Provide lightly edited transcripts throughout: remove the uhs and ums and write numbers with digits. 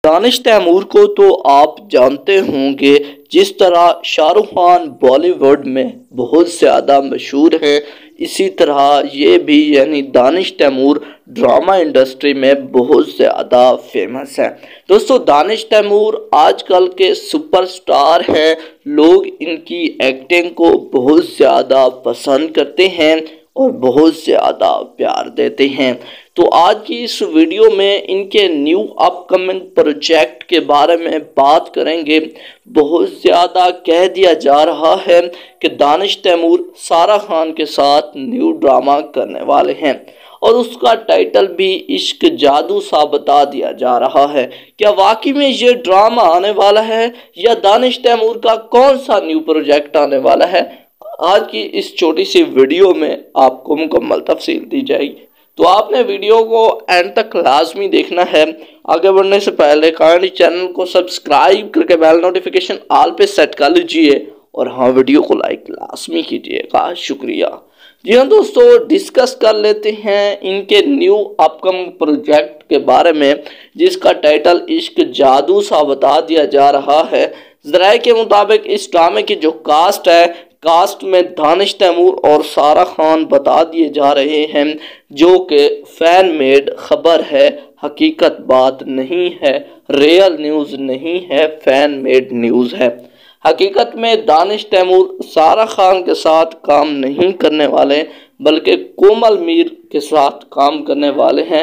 दानिश तैमूर को तो आप जानते होंगे, जिस तरह शाहरुख खान बॉलीवुड में बहुत ज़्यादा मशहूर हैं, इसी तरह ये भी यानी दानिश तैमूर ड्रामा इंडस्ट्री में बहुत ज़्यादा फेमस है। दोस्तों, दानिश तैमूर आजकल के सुपरस्टार हैं। लोग इनकी एक्टिंग को बहुत ज़्यादा पसंद करते हैं और बहुत ज़्यादा प्यार देते हैं। तो आज की इस वीडियो में इनके न्यू अपकमिंग प्रोजेक्ट के बारे में बात करेंगे। बहुत ज़्यादा कह दिया जा रहा है कि दानिश तैमूर सारा खान के साथ न्यू ड्रामा करने वाले हैं और उसका टाइटल भी इश्क जादू सा बता दिया जा रहा है। क्या वाकई में ये ड्रामा आने वाला है या दानिश तैमूर का कौन सा न्यू प्रोजेक्ट आने वाला है? आज की इस छोटी सी वीडियो में आपको मुकम्मल तफसील दी जाएगी, तो आपने वीडियो को एंड तक लाजमी देखना है। आगे बढ़ने से पहले काइंडली चैनल को सब्सक्राइब करके बेल नोटिफिकेशन ऑल पे सेट कर लीजिए और हाँ, वीडियो को लाइक लाजमी कीजिएगा। शुक्रिया। जी हाँ दोस्तों, डिस्कस कर लेते हैं इनके न्यू अपकमिंग प्रोजेक्ट के बारे में, जिसका टाइटल इश्क जादू सा बता दिया जा रहा है। ज़राए के मुताबिक इस ड्रामे की जो कास्ट है, कास्ट में दानिश तैमूर और सारा खान बता दिए जा रहे हैं, जो कि फैन मेड खबर है, हकीकत बात नहीं है, रियल न्यूज़ नहीं है, फैन मेड न्यूज़ है। हकीकत में दानिश तैमूर सारा खान के साथ काम नहीं करने वाले, बल्कि कोमल मीर के साथ काम करने वाले हैं।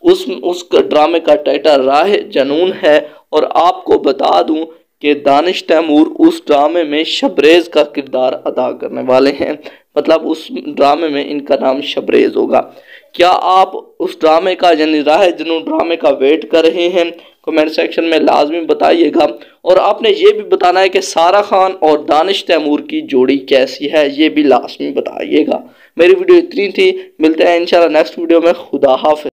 उस ड्रामे का टाइटल राह जनून है और आपको बता दूं कि दानिश तैमूर उस ड्रामे में शबरेज़ का किरदार अदा करने वाले हैं। मतलब उस ड्रामे में इनका नाम शबरेज़ होगा। क्या आप उस ड्रामे का यानी राह जनून ड्रामे का वेट कर रहे हैं? कमेंट सेक्शन में लाजमी बताइएगा। और आपने ये भी बताना है कि सारा खान और दानिश तैमूर की जोड़ी कैसी है, ये भी लाजमी बताइएगा। मेरी वीडियो इतनी थी, मिलते हैं इंशाल्लाह नेक्स्ट वीडियो में। खुदा हाफिज़।